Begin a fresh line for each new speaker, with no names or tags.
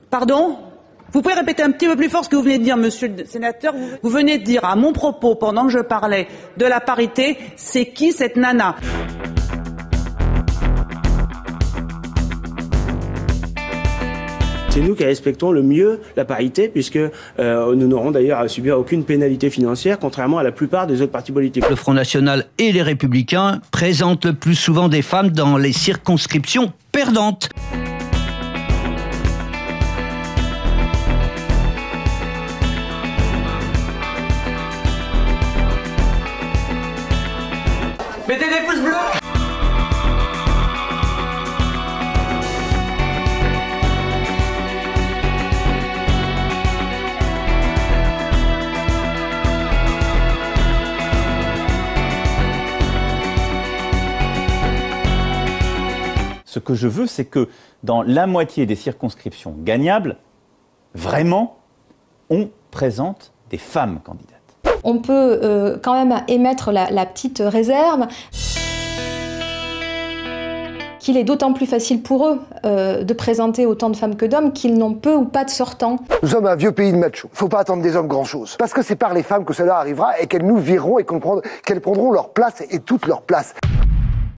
Pardon ? Vous pouvez répéter un petit peu plus fort ce que vous venez de dire, monsieur le sénateur. Vous venez de dire à mon propos, pendant que je parlais de la parité, c'est qui cette nana ?
C'est nous qui respectons le mieux la parité, puisque nous n'aurons d'ailleurs à subir aucune pénalité financière, contrairement à la plupart des autres partis politiques.
Le Front National et les Républicains présentent le plus souvent des femmes dans les circonscriptions perdantes.
Mettez des pouces bleus.
Ce que je veux, c'est que dans la moitié des circonscriptions gagnables, vraiment, on présente des femmes candidates.
On peut quand même émettre la petite réserve qu'il est d'autant plus facile pour eux de présenter autant de femmes que d'hommes qu'ils n'ont peu ou pas de sortants.
Nous sommes un vieux pays de machos. Faut pas attendre des hommes grand-chose. Parce que c'est par les femmes que cela arrivera et qu'elles nous vireront et qu'elles prendront leur place et toute leur place.